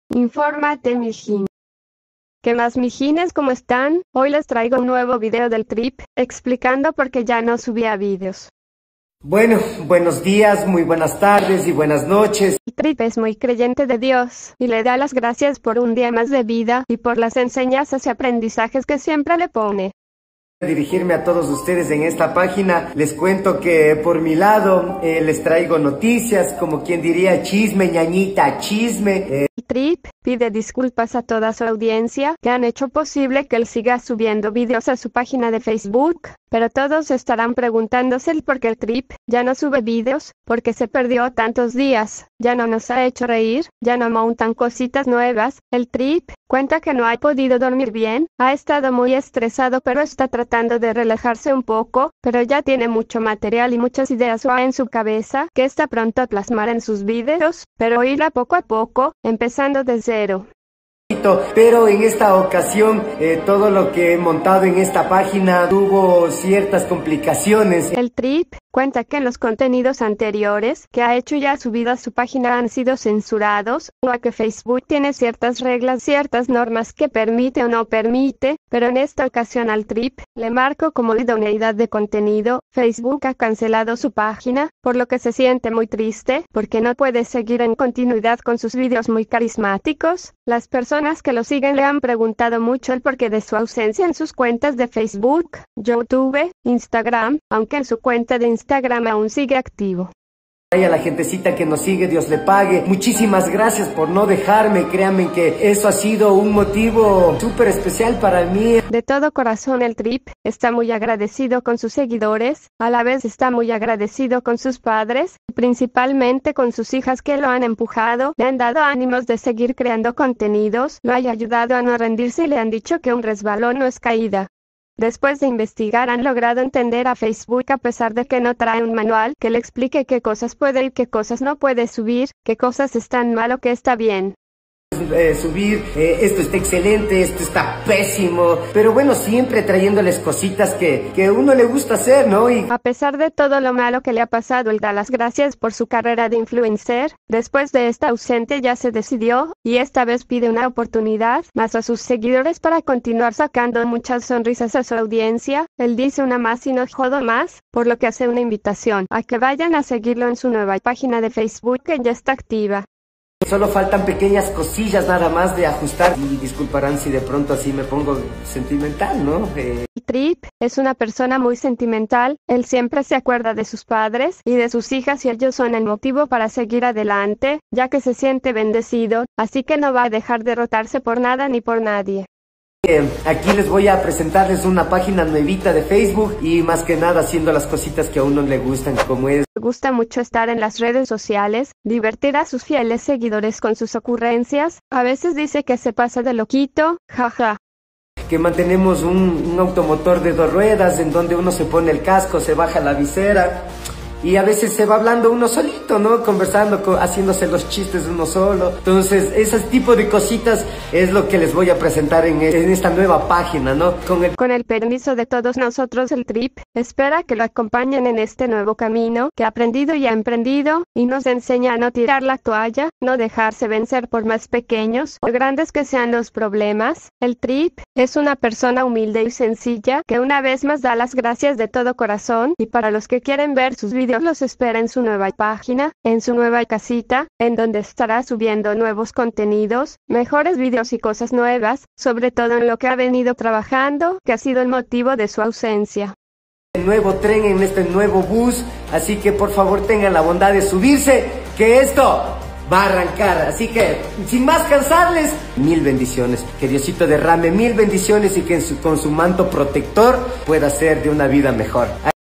Infórmate, mijín. ¿Qué más, mijines? ¿Cómo están? Hoy les traigo un nuevo video del Trip, explicando por qué ya no subía videos. Bueno, buenos días, muy buenas tardes y buenas noches. El Trip es muy creyente de Dios, y le da las gracias por un día más de vida, y por las enseñanzas y aprendizajes que siempre le pone. Dirigirme a todos ustedes en esta página, les cuento que por mi lado les traigo noticias, como quien diría chisme, ñañita, chisme. El Trip pide disculpas a toda su audiencia que han hecho posible que él siga subiendo videos a su página de Facebook, pero todos estarán preguntándose el por qué el Trip ya no sube videos, porque se perdió tantos días, ya no nos ha hecho reír, ya no montan cositas nuevas. El Trip cuenta que no ha podido dormir bien, ha estado muy estresado pero está tratando de relajarse un poco, pero ya tiene mucho material y muchas ideas en su cabeza que está pronto a plasmar en sus videos, pero irá poco a poco, empezando de cero. Pero en esta ocasión todo lo que he montado en esta página tuvo ciertas complicaciones. El Trip cuenta que los contenidos anteriores que ha hecho y ha subido a su página han sido censurados, o a que Facebook tiene ciertas reglas, ciertas normas que permite o no permite, pero en esta ocasión al Trip le marco como idoneidad de contenido. Facebook ha cancelado su página, por lo que se siente muy triste, porque no puede seguir en continuidad con sus videos muy carismáticos. Las personas que lo siguen le han preguntado mucho el porqué de su ausencia en sus cuentas de Facebook, YouTube, Instagram, aunque en su cuenta de Instagram aún sigue activo. A la gentecita que nos sigue, Dios le pague. Muchísimas gracias por no dejarme, créanme que eso ha sido un motivo súper especial para mí. De todo corazón el Trip está muy agradecido con sus seguidores, a la vez está muy agradecido con sus padres, y principalmente con sus hijas que lo han empujado, le han dado ánimos de seguir creando contenidos, lo han ayudado a no rendirse y le han dicho que un resbalón no es caída. Después de investigar han logrado entender a Facebook a pesar de que no trae un manual que le explique qué cosas puede y qué cosas no puede subir, qué cosas están mal o qué está bien. Subir, esto está excelente, esto está pésimo, pero bueno, siempre trayéndoles cositas que a uno le gusta hacer, ¿no? Y a pesar de todo lo malo que le ha pasado, él da las gracias por su carrera de influencer. Después de esta ausente ya se decidió, y esta vez pide una oportunidad más a sus seguidores para continuar sacando muchas sonrisas a su audiencia. Él dice una más y no jodo más, por lo que hace una invitación a que vayan a seguirlo en su nueva página de Facebook que ya está activa. Solo faltan pequeñas cosillas nada más de ajustar, y disculparán si de pronto así me pongo sentimental, ¿no? Trip es una persona muy sentimental, él siempre se acuerda de sus padres y de sus hijas y ellos son el motivo para seguir adelante, ya que se siente bendecido, así que no va a dejar derrotarse por nada ni por nadie. Aquí les voy a presentarles una página nuevita de Facebook y más que nada haciendo las cositas que a uno le gustan, como es. Le gusta mucho estar en las redes sociales, divertir a sus fieles seguidores con sus ocurrencias, a veces dice que se pasa de loquito, jaja. Que mantenemos un automotor de 2 ruedas en donde uno se pone el casco, se baja la visera y a veces se va hablando uno solito, ¿no? Conversando, haciéndose los chistes uno solo. Entonces, ese tipo de cositas es lo que les voy a presentar en esta nueva página, ¿no? Con el permiso de todos nosotros, el Trip espera que lo acompañen en este nuevo camino que ha aprendido y ha emprendido, y nos enseña a no tirar la toalla, no dejarse vencer por más pequeños o grandes que sean los problemas. El Trip es una persona humilde y sencilla que una vez más da las gracias de todo corazón, y para los que quieren ver sus videos los espera en su nueva página, en su nueva casita, en donde estará subiendo nuevos contenidos, mejores videos y cosas nuevas, sobre todo en lo que ha venido trabajando, que ha sido el motivo de su ausencia. El nuevo tren en este nuevo bus, así que por favor tengan la bondad de subirse, que esto va a arrancar. Así que, sin más cansarles, 1000 bendiciones, que Diosito derrame 1000 bendiciones y que con su manto protector pueda hacer de una vida mejor.